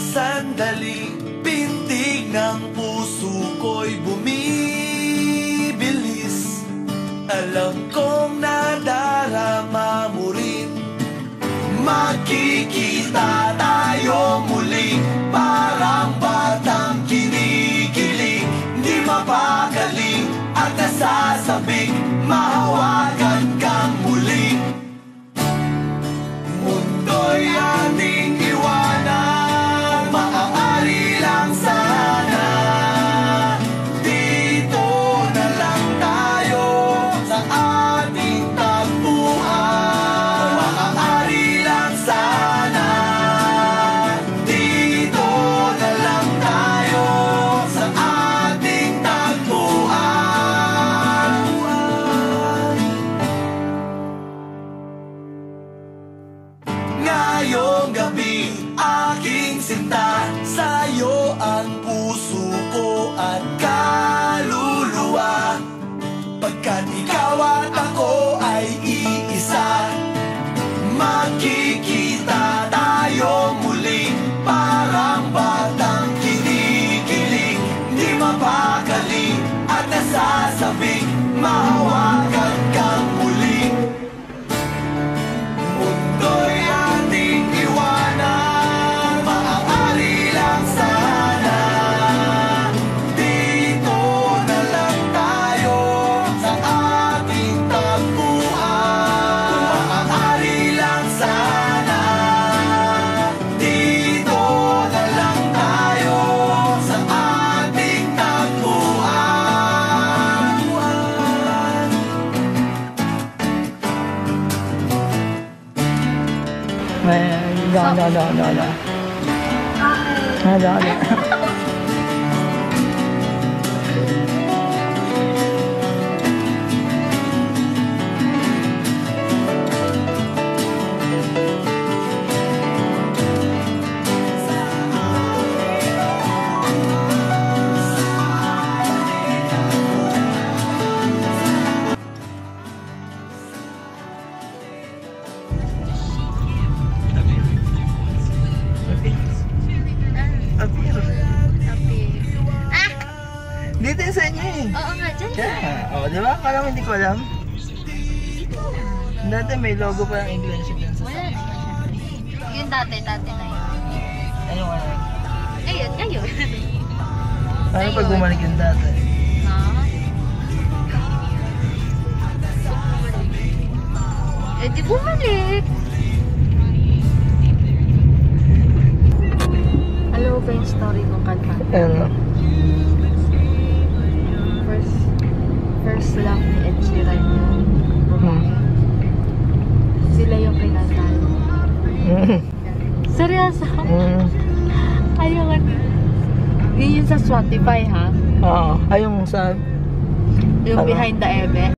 sandali, pintig ng puso ko'y bumibilis. Alam kong nadarama mo rin. Magkikita tayo muli, parang batang kinikilig. Di mapakali at nasasabik, mahawakan kang muli. Mundo'y ating iwanan, maaari lang sana. Dito na lang tayo sa ating tagpuan. Maaari lang sana. Dito na lang tayo sa ating tagpuan. Ngayong gabi, aking sinta, sa'yo ang puso ko at kaluluwa. Pagkat ikaw at ako ay iisa, magkikita tayo muli, parang batang kinikilig. Di mapakali at nasasabik, mahawakan kang muli. Mundo'y ating iwanan, maaari lang sana. Dito na lang tayo sa ating tagpuan. Maaari lang sana. Dito na lang tayo sa ating tagpuan. No. Dito yung sa inyo eh. Oo nga, dyan. Yeah. Oh, di ba? Akala mo hindi ko alam. Dati may logo pa ng English dyan sa Wala na siya. Yung dati na yun. Ayun nga. Ngayon. Paano pag bumalik yung dati? Eh di bumalik. Alam mo ba yung story ng kanta? Ano? First love ni Ed Sheeran yung sila yung kinasal. Seryoso? Ayun. Yun yung sa Spotify ha? Oo. Ayun sa... Yung Behind the Eve.